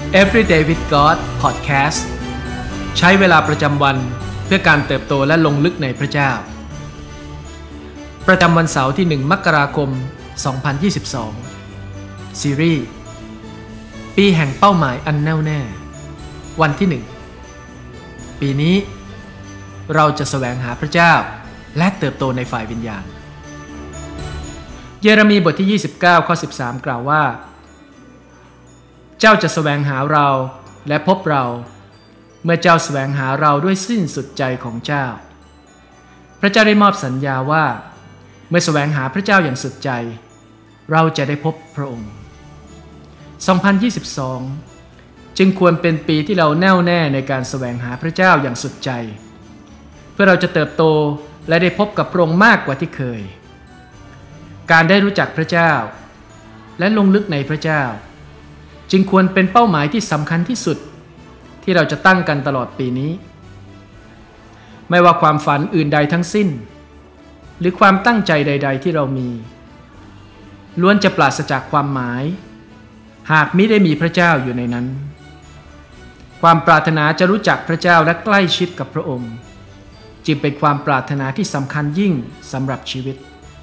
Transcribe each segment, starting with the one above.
Everyday with God Podcast ใช้เวลาประจำวันเพื่อการเติบโตและลงลึกในพระเจ้าประจำวันเสาร์ที่1 มกราคม 2022 ซีรีส์ปีแห่งเป้าหมายอันแน่วแน่วันที่1ปีนี้เราจะแสวงหาพระเจ้าและเติบโตในฝ่ายวิญญาณเยเรมีบทที่29ข้อ13กล่าวว่าเจ้าจะแสวงหาเราและพบเราเมื่อเจ้าแสวงหาเราด้วยสิ้นสุดใจของเจ้าพระเจ้าได้มอบสัญญาว่าเมื่อแสวงหาพระเจ้าอย่างสุดใจเราจะได้พบพระองค์2022จึงควรเป็นปีที่เราแน่วแน่ในการแสวงหาพระเจ้าอย่างสุดใจเพื่อเราจะเติบโตและได้พบกับพระองค์มากกว่าที่เคยการได้รู้จักพระเจ้าและลงลึกในพระเจ้าจึงควรเป็นเป้าหมายที่สำคัญที่สุดที่เราจะตั้งกันตลอดปีนี้ไม่ว่าความฝันอื่นใดทั้งสิ้นหรือความตั้งใจใดๆที่เรามีล้วนจะปราศจากความหมายหากมิได้มีพระเจ้าอยู่ในนั้นความปรารถนาจะรู้จักพระเจ้าและใกล้ชิดกับพระองค์จึงเป็นความปรารถนาที่สำคัญยิ่งสำหรับชีวิต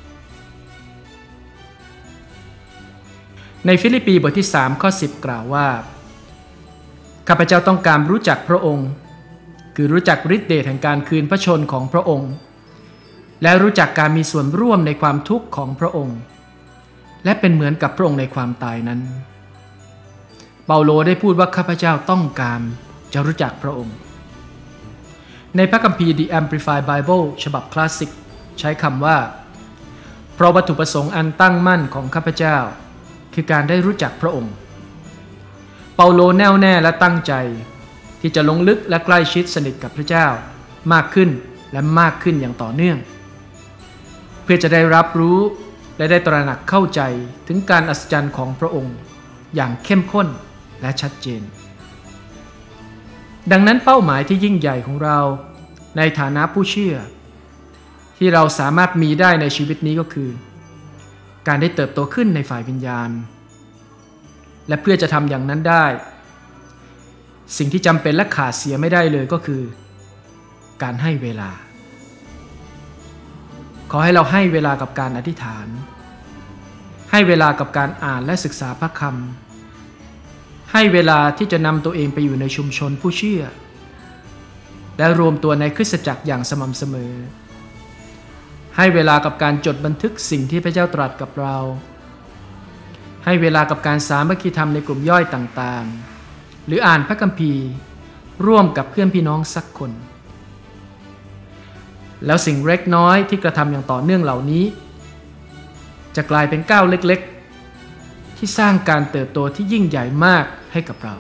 ในฟิลิปปีบทที่3ข้อ10กล่าวว่าข้าพเจ้าต้องการรู้จักพระองค์คือรู้จักฤทธิ์เดชแห่งการคืนพระชนของพระองค์และรู้จักการมีส่วนร่วมในความทุกข์ของพระองค์และเป็นเหมือนกับพระองค์ในความตายนั้นเปาโลได้พูดว่าข้าพเจ้าต้องการจะรู้จักพระองค์ในพระคัมภีร์ The Amplified Bible ฉบับคลาสสิกใช้คำว่าเพราะวัตถุประสงค์อันตั้งมั่นของข้าพเจ้าคือการได้รู้จักพระองค์เปาโลแน่วแน่และตั้งใจที่จะลงลึกและใกล้ชิดสนิทกับพระเจ้ามากขึ้นและมากขึ้นอย่างต่อเนื่องเพื่อจะได้รับรู้และได้ตระหนักเข้าใจถึงการอัศจรรย์ของพระองค์อย่างเข้มข้นและชัดเจนดังนั้นเป้าหมายที่ยิ่งใหญ่ของเราในฐานะผู้เชื่อที่เราสามารถมีได้ในชีวิตนี้ก็คือการได้เติบโตขึ้นในฝ่ายวิญญาณและเพื่อจะทำอย่างนั้นได้สิ่งที่จำเป็นและขาดเสียไม่ได้เลยก็คือการให้เวลาขอให้เราให้เวลากับการอธิษฐานให้เวลากับการอ่านและศึกษาพระคำให้เวลาที่จะนำตัวเองไปอยู่ในชุมชนผู้เชื่อและรวมตัวในคริสตจักรอย่างสม่ำเสมอให้เวลากับการจดบันทึกสิ่งที่พระเจ้าตรัสกับเราให้เวลากับการสามัคคีธรรมในกลุ่มย่อยต่างๆหรืออ่านพระคัมภีร์ร่วมกับเพื่อนพี่น้องสักคนแล้วสิ่งเล็กน้อยที่กระทำอย่างต่อเนื่องเหล่านี้จะกลายเป็นก้าวเล็กๆที่สร้างการเติบโตที่ยิ่งใหญ่มากให้กับเรา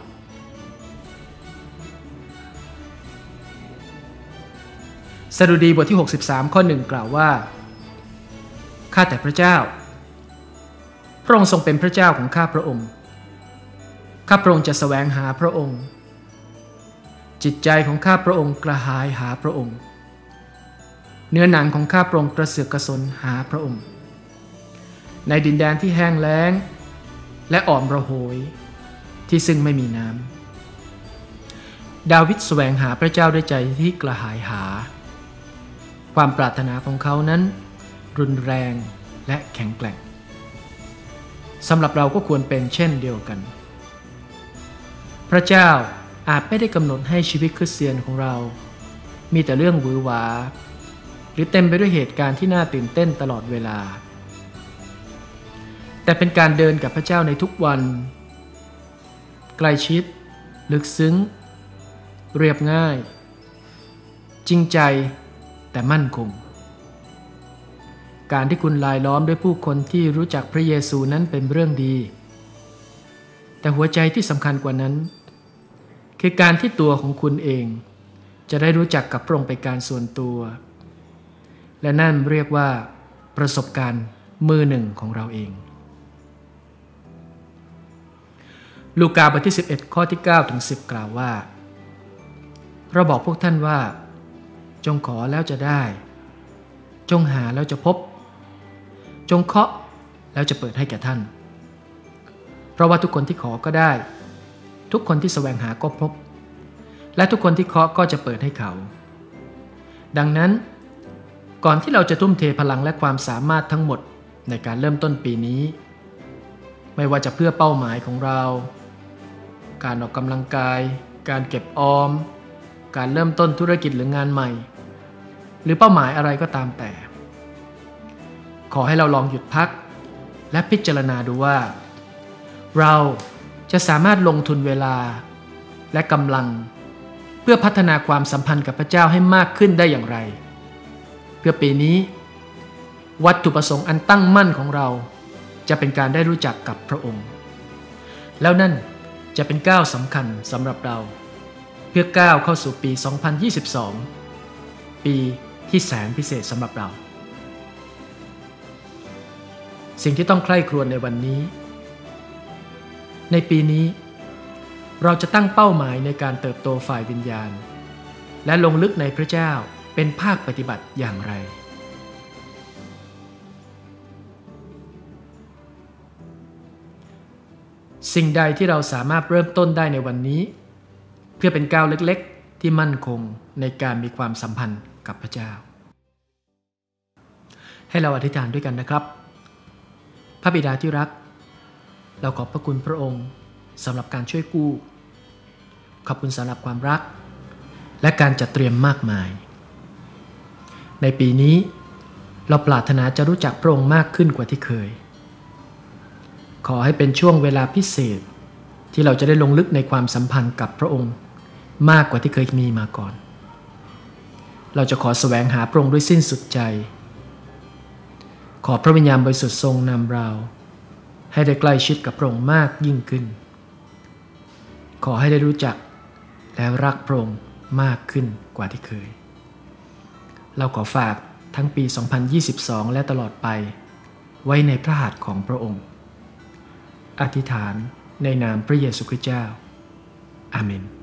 สดุดีบทที่63ข้อ1กล่าวว่าข้าแต่พระเจ้าพระองค์ทรงเป็นพระเจ้าของข้าพระองค์ข้าพระองค์จะแสวงหาพระองค์จิตใจของข้าพระองค์กระหายหาพระองค์เนื้อหนังของข้าพระองค์กระเสือกกระสนหาพระองค์ในดินแดนที่แห้งแล้งและอ่อนระโหยที่ซึ่งไม่มีน้ำดาวิดแสวงหาพระเจ้าด้วยใจที่กระหายหาความปรารถนาของเขานั้นรุนแรงและแข็งแกร่งสำหรับเราก็ควรเป็นเช่นเดียวกันพระเจ้าอาจไม่ได้กำหนดให้ชีวิตคริสเตียนของเรามีแต่เรื่องหวือหวาหรือเต็มไปด้วยเหตุการณ์ที่น่าตื่นเต้นตลอดเวลาแต่เป็นการเดินกับพระเจ้าในทุกวันใกล้ชิดลึกซึ้งเรียบง่ายจริงใจแต่มั่นคงการที่คุณลายล้อมด้วยผู้คนที่รู้จักพระเยซูนั้นเป็นเรื่องดีแต่หัวใจที่สำคัญกว่านั้นคือการที่ตัวของคุณเองจะได้รู้จักกับพระองค์เป็นการส่วนตัวและนั่นเรียกว่าประสบการณ์มือหนึ่งของเราเองลูกาบทที่11ข้อที่9ถึง10กล่าวว่าเราบอกพวกท่านว่าจงขอแล้วจะได้จงหาแล้วจะพบจงเคาะแล้วจะเปิดให้แก่ท่านเพราะว่าทุกคนที่ขอก็ได้ทุกคนที่แสวงหาก็พบและทุกคนที่เคาะก็จะเปิดให้เขาดังนั้นก่อนที่เราจะทุ่มเทพลังและความสามารถทั้งหมดในการเริ่มต้นปีนี้ไม่ว่าจะเพื่อเป้าหมายของเราการออกกำลังกายการเก็บออมการเริ่มต้นธุรกิจหรืองานใหม่หรือเป้าหมายอะไรก็ตามแต่ขอให้เราลองหยุดพักและพิจารณาดูว่าเราจะสามารถลงทุนเวลาและกำลังเพื่อพัฒนาความสัมพันธ์กับพระเจ้าให้มากขึ้นได้อย่างไรเพื่อปีนี้วัตถุประสงค์อันตั้งมั่นของเราจะเป็นการได้รู้จักกับพระองค์แล้วนั่นจะเป็นก้าวสำคัญสำหรับเราเพื่อก้าวเข้าสู่ปี 2022 ปีที่แสนพิเศษสำหรับเราสิ่งที่ต้องใคร่ครวญในวันนี้ในปีนี้เราจะตั้งเป้าหมายในการเติบโตฝ่ายวิญญาณและลงลึกในพระเจ้าเป็นภาคปฏิบัติอย่างไรสิ่งใดที่เราสามารถเริ่มต้นได้ในวันนี้เพื่อเป็นก้าวเล็กๆที่มั่นคงในการมีความสัมพันธ์กับพระเจ้าให้เราอธิษฐานด้วยกันนะครับพระบิดาที่รักเราขอบพระคุณพระองค์สำหรับการช่วยกู้ขอบคุณสำหรับความรักและการจัดเตรียมมากมายในปีนี้เราปรารถนาจะรู้จักพระองค์มากขึ้นกว่าที่เคยขอให้เป็นช่วงเวลาพิเศษที่เราจะได้ลงลึกในความสัมพันธ์กับพระองค์มากกว่าที่เคยมีมาก่อนเราจะขอแสวงหาพระองค์ด้วยสิ้นสุดใจขอพระวิญญาณบริสุทธิ์ทรงนำเราให้ได้ใกล้ชิดกับพระองค์มากยิ่งขึ้นขอให้ได้รู้จักและรักพระองค์มากขึ้นกว่าที่เคยเราขอฝากทั้งปี 2022 และตลอดไปไว้ในพระหัตถ์ของพระองค์อธิษฐานในนามพระเยซูคริสต์เจ้าอาเมน